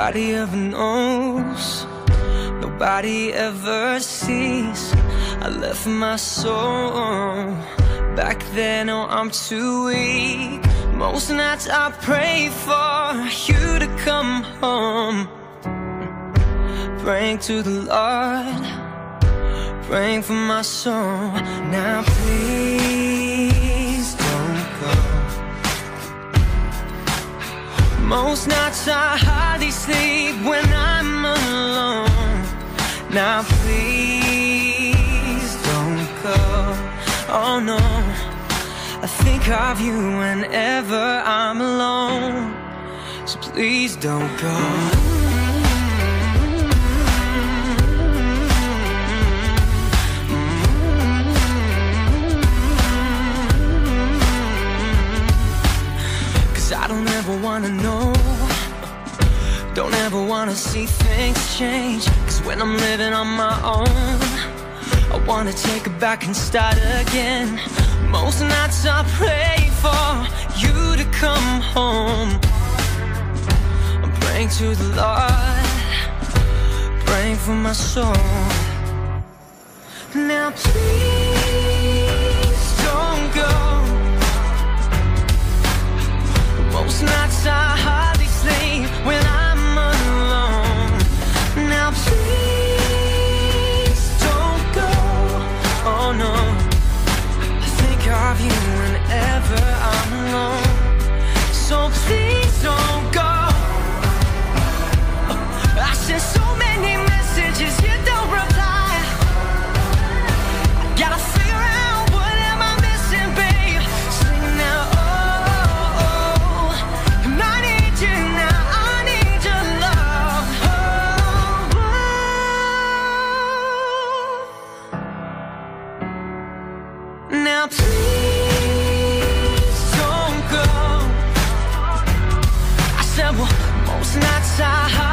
Nobody ever knows, nobody ever sees. I left my soul back then, oh I'm too weak. Most nights I pray for you to come home, praying to the Lord, praying for my soul. Now please don't go. Most nights I hardly sleep when I'm alone. Now please don't go. Oh no, I think of you whenever I'm alone. So please don't go. 'Cause I don't ever wanna know, don't ever wanna see things change. 'Cause when I'm living on my own, I wanna take it back and start again. Most nights I pray for you to come home. I'm praying to the Lord, praying for my soul. Now please don't go. Most nights I hardly sleep when I'm alone. Now please don't go. Oh no, I think of you whenever I'm alone. So please don't go. I sent so many messages, you don't reply. I gotta figure out what am I missing, babe. Sing now, oh, oh. And I need you now, I need your love. Oh, oh. Now please don't go. I said, well, most nights I